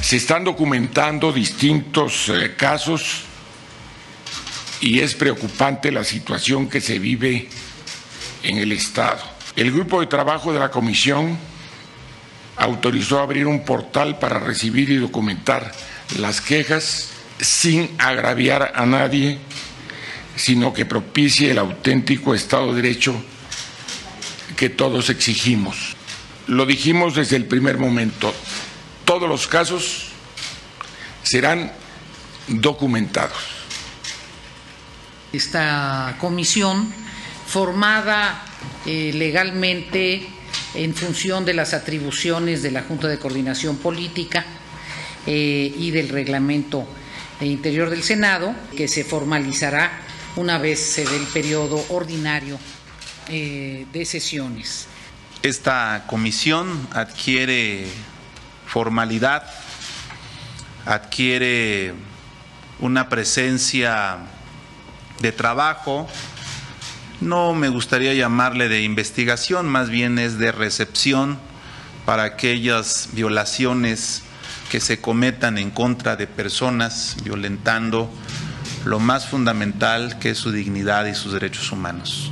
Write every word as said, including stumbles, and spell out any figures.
Se están documentando distintos eh, casos y es preocupante la situación que se vive en el Estado. El grupo de trabajo de la Comisión autorizó abrir un portal para recibir y documentar las quejas sin agraviar a nadie, sino que propicie el auténtico Estado de Derecho que todos exigimos. Lo dijimos desde el primer momento, todos los casos serán documentados. Esta comisión, formada eh, legalmente en función de las atribuciones de la Junta de Coordinación Política eh, y del Reglamento Interior del Senado, que se formalizará una vez se dé el periodo ordinario eh, de sesiones. Esta comisión adquiere formalidad, adquiere una presencia de trabajo, no me gustaría llamarle de investigación, más bien es de recepción para aquellas violaciones que se cometan en contra de personas, violentando lo más fundamental que es su dignidad y sus derechos humanos.